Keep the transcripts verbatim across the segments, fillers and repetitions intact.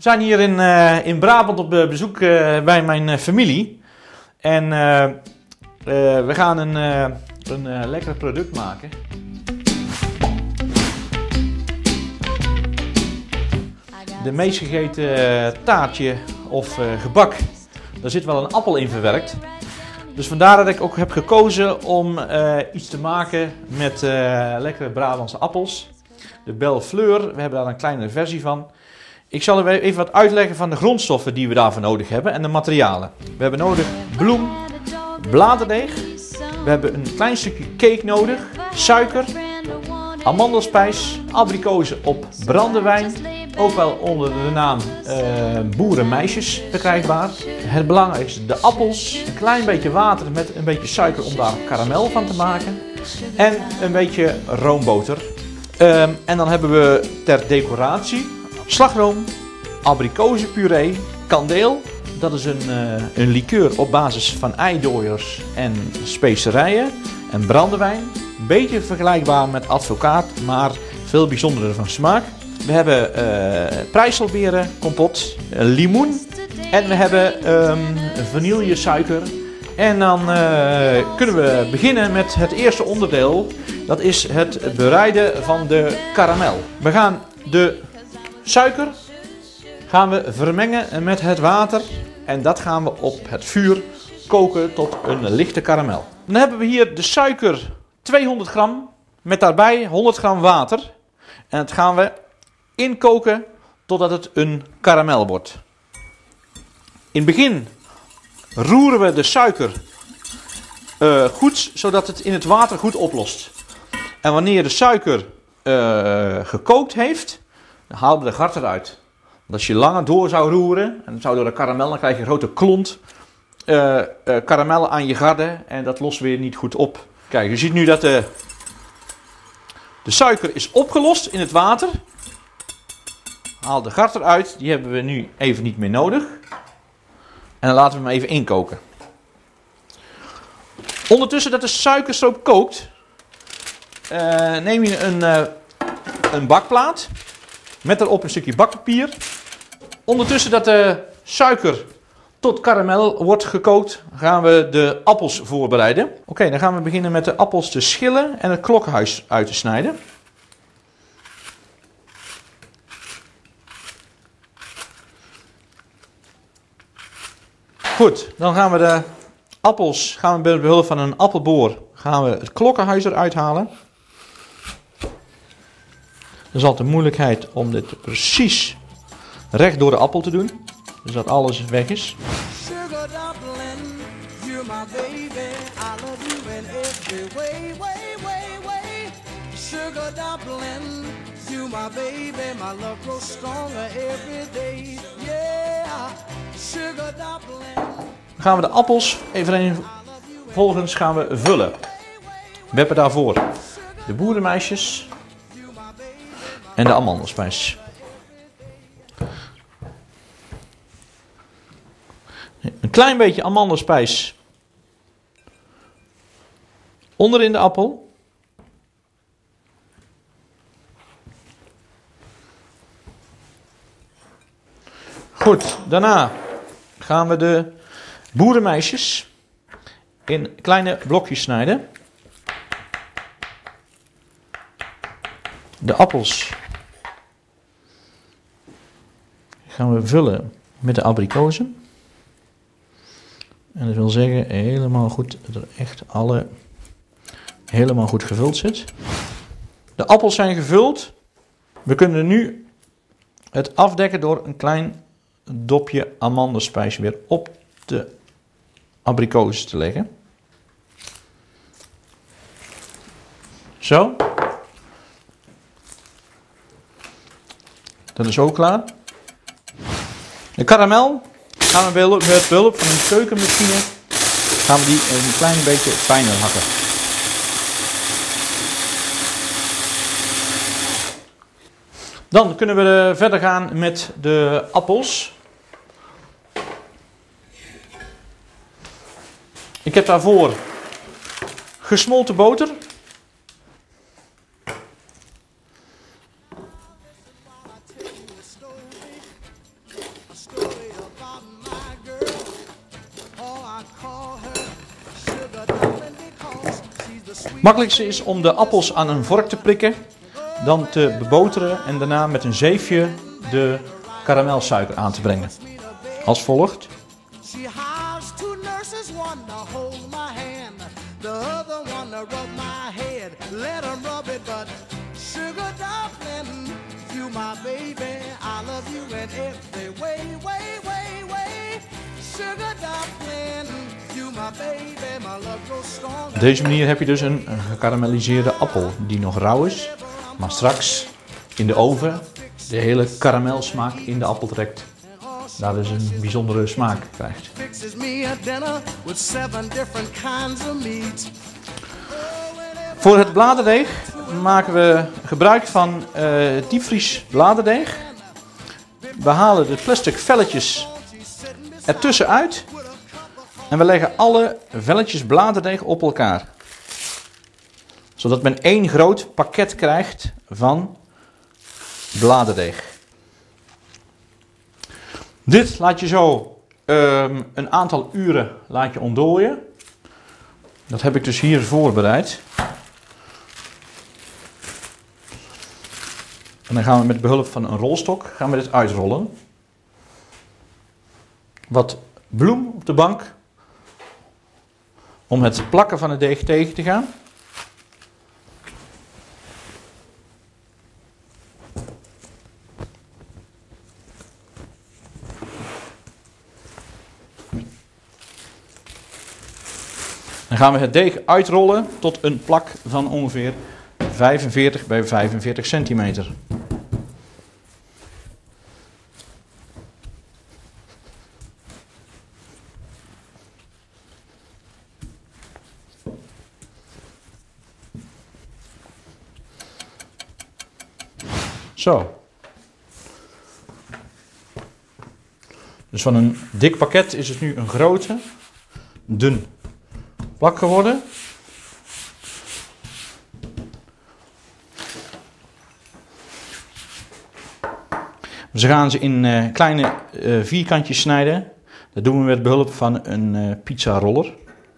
zijn hier in, uh, in Brabant op uh, bezoek uh, bij mijn uh, familie. En uh, uh, we gaan een, uh, een uh, lekker product maken. De meest gegeten uh, taartje of uh, gebak, daar zit wel een appel in verwerkt. Dus vandaar dat ik ook heb gekozen om uh, iets te maken met uh, lekkere Brabantse appels. De Belle Fleur, we hebben daar een kleine versie van. Ik zal even wat uitleggen van de grondstoffen die we daarvoor nodig hebben en de materialen. We hebben nodig bloem, bladerdeeg. We hebben een klein stukje cake nodig, suiker, amandelspijs, abrikozen op brandewijn. Ook wel onder de naam uh, boerenmeisjes verkrijgbaar. Het belangrijkste, de appels, een klein beetje water met een beetje suiker om daar karamel van te maken. En een beetje roomboter. Um, en dan hebben we ter decoratie slagroom, abrikozenpuree, kandeel. Dat is een, uh, een liqueur op basis van eidooiers en specerijen en brandewijn. Een beetje vergelijkbaar met advocaat, maar veel bijzonderder van smaak. We hebben uh, prijsselberen, kompot, limoen en we hebben um, vanillesuiker. En dan uh, kunnen we beginnen met het eerste onderdeel. Dat is het bereiden van de karamel. We gaan de suiker gaan we vermengen met het water. En dat gaan we op het vuur koken tot een lichte karamel. Dan hebben we hier de suiker tweehonderd gram met daarbij honderd gram water. En dat gaan we inkoken totdat het een karamel wordt. In het begin roeren we de suiker uh, goed, zodat het in het water goed oplost. En wanneer de suiker uh, gekookt heeft, dan halen we de gart eruit. Want als je langer door zou roeren, en dan zou door de karamel, dan krijg je een grote klont uh, uh, karamel aan je garde en dat lost weer niet goed op. Kijk, je ziet nu dat de, de suiker is opgelost in het water. Haal de gart eruit, die hebben we nu even niet meer nodig. En dan laten we hem even inkoken. Ondertussen dat de suikerstroop kookt, uh, neem je een, uh, een bakplaat met daarop een stukje bakpapier. Ondertussen dat de suiker tot karamel wordt gekookt, gaan we de appels voorbereiden. Oké, okay, dan gaan we beginnen met de appels te schillen en het klokhuis uit te snijden. Goed, dan gaan we de appels, gaan we met behulp van een appelboor, gaan we het klokkenhuis eruit halen. Dat is altijd de moeilijkheid om dit precies recht door de appel te doen, dus dat alles weg is. Dan gaan we de appels even volgens gaan we vullen. We hebben daarvoor de boerenmeisjes en de amandelspijs. Een klein beetje amandelspijs onder in de appel. Goed, daarna gaan we de boerenmeisjes in kleine blokjes snijden. De appels gaan we vullen met de abrikozen. En dat wil zeggen helemaal goed, dat er echt alle helemaal goed gevuld zit. De appels zijn gevuld. We kunnen nu het afdekken door een klein dopje amandelspijs weer op de abrikozen te leggen. Zo. Dat is ook klaar. De karamel gaan we met behulp van een keukenmachine gaan we die een klein beetje fijner hakken. Dan kunnen we verder gaan met de appels. Ik heb daarvoor gesmolten boter. Het makkelijkste is om de appels aan een vork te prikken, dan te beboteren en daarna met een zeefje de karamelsuiker aan te brengen. Als volgt. Op deze manier heb je dus een gekarameliseerde appel die nog rauw is, maar straks in de oven de hele karamelsmaak in de appel trekt. Daar dus een bijzondere smaak krijgt. Voor het bladerdeeg maken we gebruik van uh, diepvries bladerdeeg. We halen de plastic velletjes ertussen uit en we leggen alle velletjes bladerdeeg op elkaar. Zodat men één groot pakket krijgt van bladerdeeg. Dit laat je zo um, een aantal uren laat je ontdooien. Dat heb ik dus hier voorbereid. En dan gaan we met behulp van een rolstok gaan we dit uitrollen. Wat bloem op de bank om het plakken van het deeg tegen te gaan. Dan gaan we het deeg uitrollen tot een plak van ongeveer vijfenveertig bij vijfenveertig centimeter. Zo. Dus van een dik pakket is het nu een grote, dun plak geworden. We gaan ze in uh, kleine uh, vierkantjes snijden. Dat doen we met behulp van een uh, pizza roller.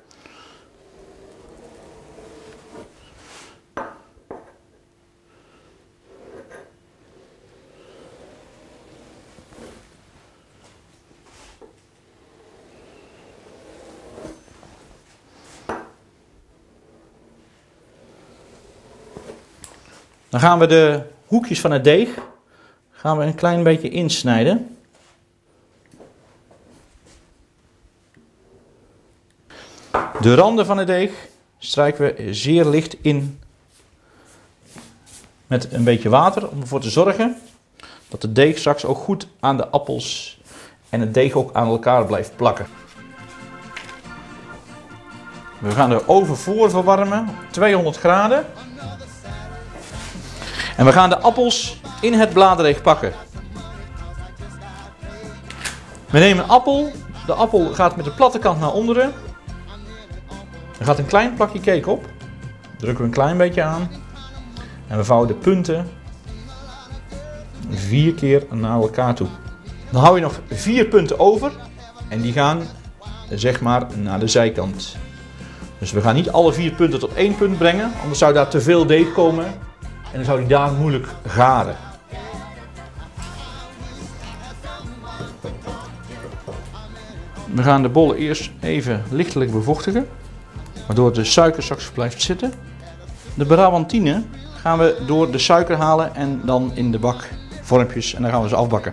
Dan gaan we de hoekjes van het deeg gaan we een klein beetje insnijden. De randen van het deeg strijken we zeer licht in met een beetje water om ervoor te zorgen dat de deeg straks ook goed aan de appels en het deeg ook aan elkaar blijft plakken. We gaan de oven voor verwarmen op tweehonderd graden. En we gaan de appels in het bladerdeeg pakken. We nemen een appel. De appel gaat met de platte kant naar onderen. Er gaat een klein plakje cake op. Drukken we een klein beetje aan. En we vouwen de punten vier keer naar elkaar toe. Dan hou je nog vier punten over. En die gaan zeg maar naar de zijkant. Dus we gaan niet alle vier punten tot één punt brengen. Anders zou daar te veel deeg komen. En dan zou die daar moeilijk garen. We gaan de bollen eerst even lichtelijk bevochtigen. Waardoor de suiker straks blijft zitten. De Brabantine gaan we door de suiker halen en dan in de bak vormpjes. En dan gaan we ze afbakken.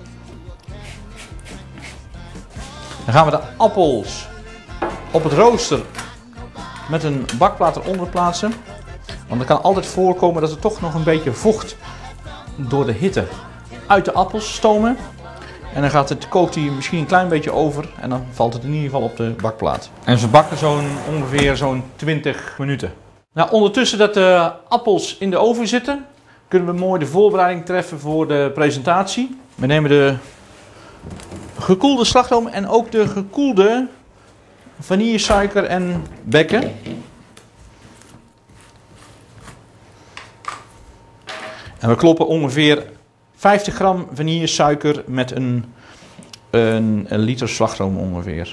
Dan gaan we de appels op het rooster met een bakplaat eronder plaatsen. Want er kan altijd voorkomen dat er toch nog een beetje vocht door de hitte uit de appels stomen. En dan gaat het, kookt die misschien een klein beetje over en dan valt het in ieder geval op de bakplaat. En ze bakken zo'n ongeveer zo'n twintig minuten. Nou, ondertussen dat de appels in de oven zitten, kunnen we mooi de voorbereiding treffen voor de presentatie. We nemen de gekoelde slagroom en ook de gekoelde vanillesuiker en bekken. En we kloppen ongeveer vijftig gram vanillesuiker met een een, een liter slagroom ongeveer.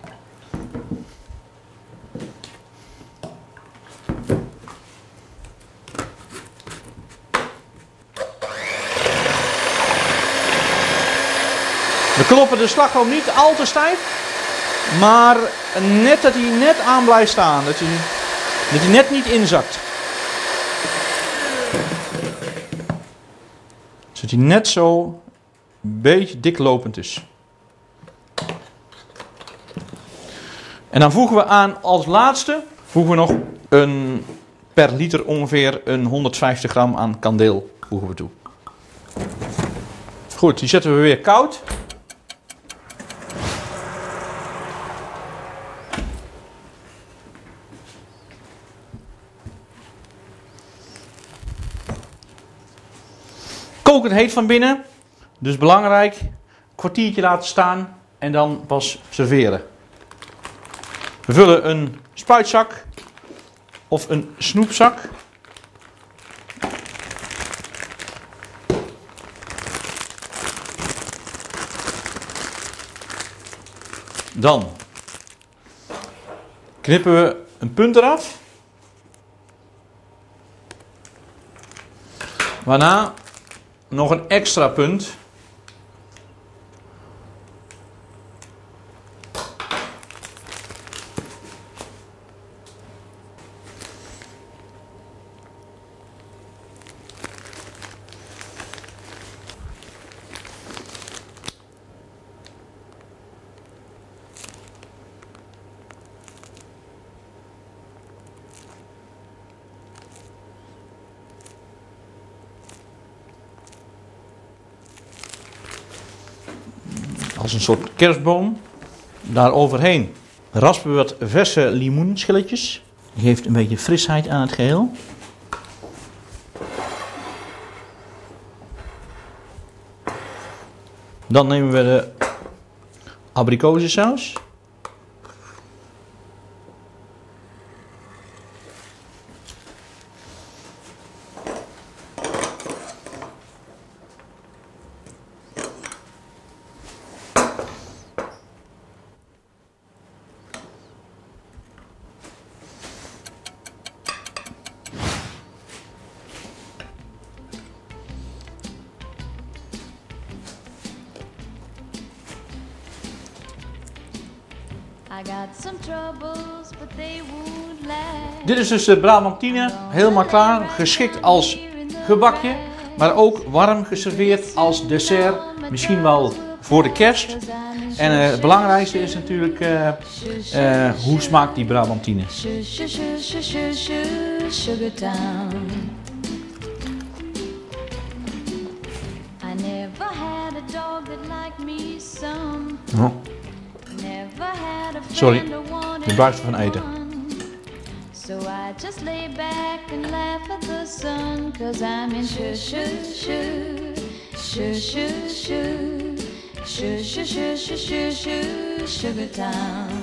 We kloppen de slagroom niet al te stijf, maar net dat hij net aan blijft staan, dat hij, dat hij net niet inzakt. Zodat hij net zo een beetje diklopend is. En dan voegen we aan als laatste, voegen we nog een, per liter ongeveer een honderdvijftig gram aan kandeel voegen we toe. Goed, die zetten we weer koud. Kokend heet van binnen, dus belangrijk, een kwartiertje laten staan en dan pas serveren. We vullen een spuitzak of een snoepzak. Dan knippen we een punt eraf. Waarna nog een extra punt. Als een soort kerstboom. Daar overheen raspen we wat verse limoenschilletjes. Die geeft een beetje frisheid aan het geheel. Dan nemen we de abrikozensaus. Dit is dus de Brabantine, helemaal klaar, geschikt als gebakje, maar ook warm geserveerd als dessert, misschien wel voor de kerst. En uh, het belangrijkste is natuurlijk, uh, uh, hoe smaakt die Brabantine? Oh. Sorry, je buigt van eten. So I just lay back and laugh at the sun, 'cause I'm in shoo shoo shoo shoo shoo shoo shoo shoo shoo shoo shoo Sugar Town.